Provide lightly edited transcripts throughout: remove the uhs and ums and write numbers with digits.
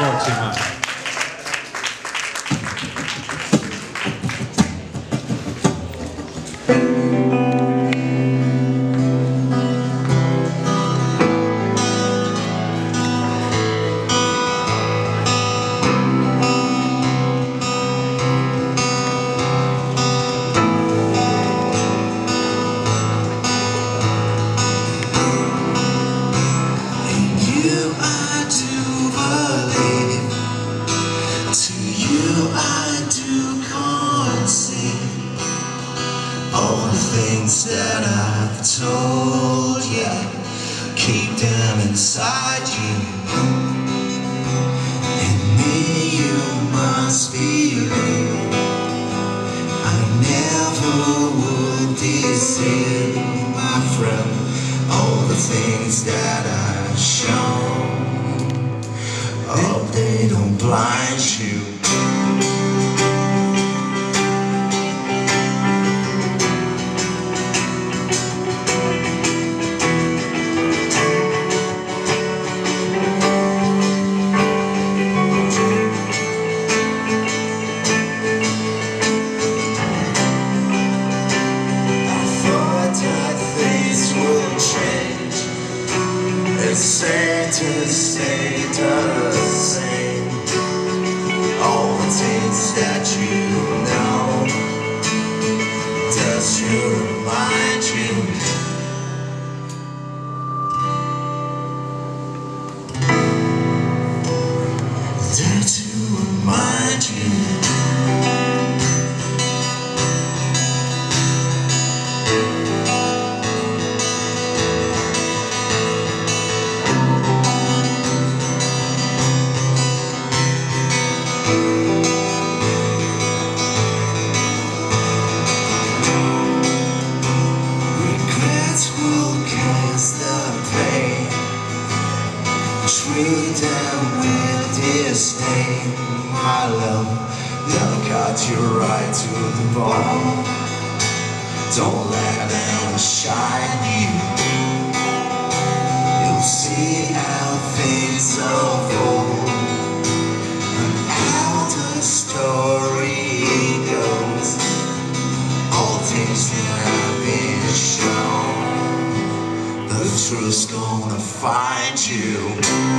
so much. All the things that I've told you, keep them inside you. In me you must believe I never would deceive, my friend. All the things that I've shown, oh, they don't blind you. Say to stay the same. All the things that you know, does you remind you? There to remind you. Treat them with disdain, my love. They'll cut you right to the bone. Don't let them shine you. You'll see how things unfold and how the story goes. All things that have been shown, the truth's gonna find you.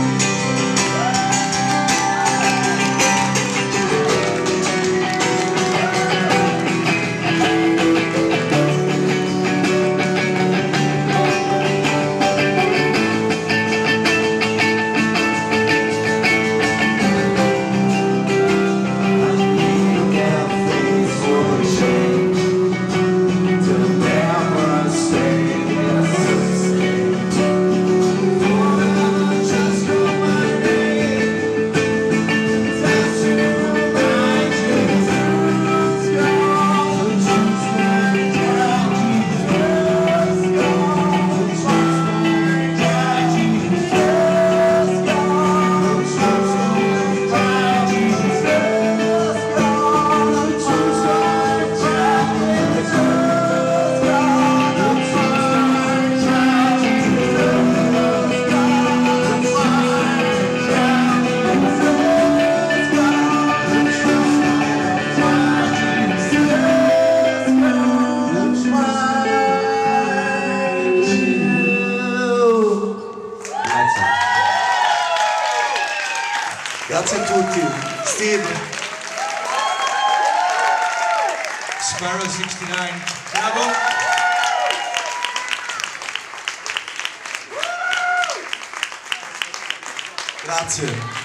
Grazie a tutti. Steve. Sparrow 69. Bravo. Grazie.